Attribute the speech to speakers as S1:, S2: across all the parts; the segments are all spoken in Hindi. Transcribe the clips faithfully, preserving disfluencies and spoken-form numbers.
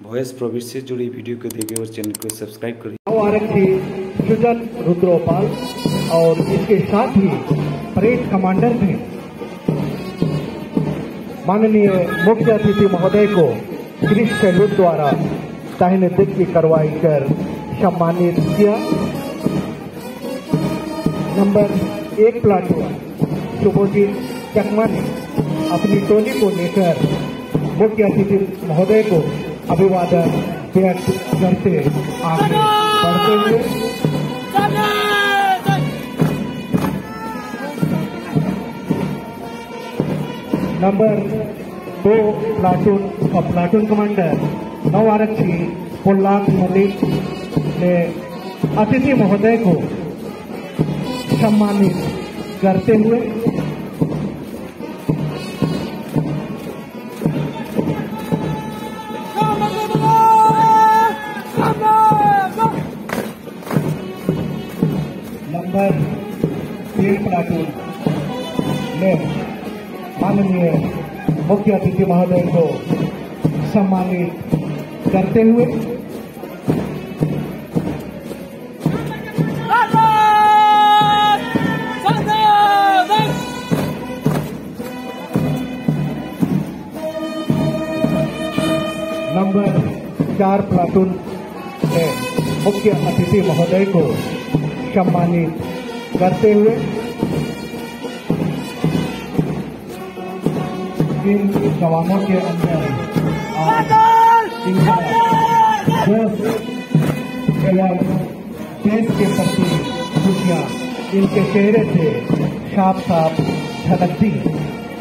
S1: वॉइस प्रोविट से जुड़ी वीडियो को देखें और चैनल को सब्सक्राइब करें।
S2: नौ आरक्षी सृजन रुद्रोपाल और इसके साथ ही परेड कमांडर थे। माननीय मुख्य अतिथि महोदय को क्रिश सैल्यूट द्वारा दाहिने दिख की कार्रवाई कर सम्मानित किया। नंबर एक प्लाटून शुभजीत चकमा ने अपनी टोली को लेकर मुख्य अतिथि महोदय को अभिवादन व्यक्त करते आगे बढ़ते हुए नंबर दो प्लाटून और प्लाटून कमांडर नौ आरक्षी पुल्लाक मलिक ने अतिथि महोदय को सम्मानित करते हुए नंबर तीन प्लाटून ने माननीय मुख्य अतिथि महोदय को सम्मानित करते हुए नंबर चार प्लाटून ने मुख्य अतिथि महोदय को सम्मानित करते हुए इन जवानों के अंदर जोश एवं देश के प्रति खुशियां इनके चेहरे से साफ साफ झलकती है।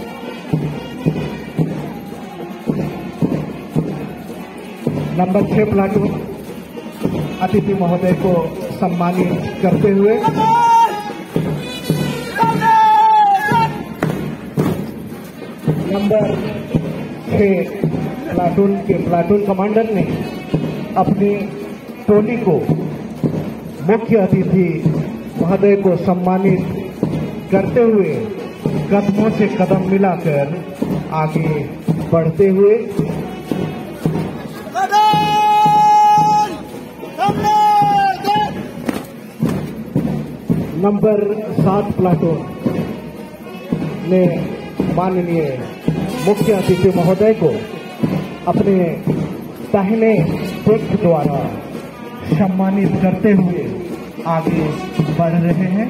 S2: नंबर छह प्लाटून अतिथि महोदय को सम्मानित करते हुए नंबर छह प्लाटून के प्लाटून कमांडर ने अपनी टोली को मुख्य अतिथि महोदय को सम्मानित करते हुए कदमों से कदम मिलाकर आगे बढ़ते हुए नंबर सात प्लाटून ने माननीय मुख्य अतिथि महोदय को अपने दाहिने पक्ष द्वारा सम्मानित करते हुए आगे बढ़ रहे हैं।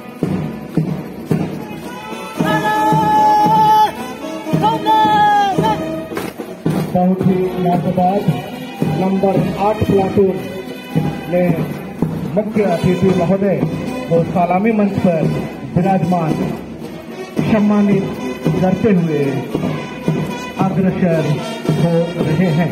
S2: बहुत ही लाजवाब नंबर आठ प्लाटून ने मुख्य अतिथि महोदय को सलामी मंच पर विराजमान सम्मानित करते हुए अग्रसर हो रहे हैं।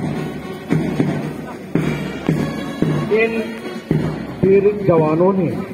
S2: इन वीर जवानों ने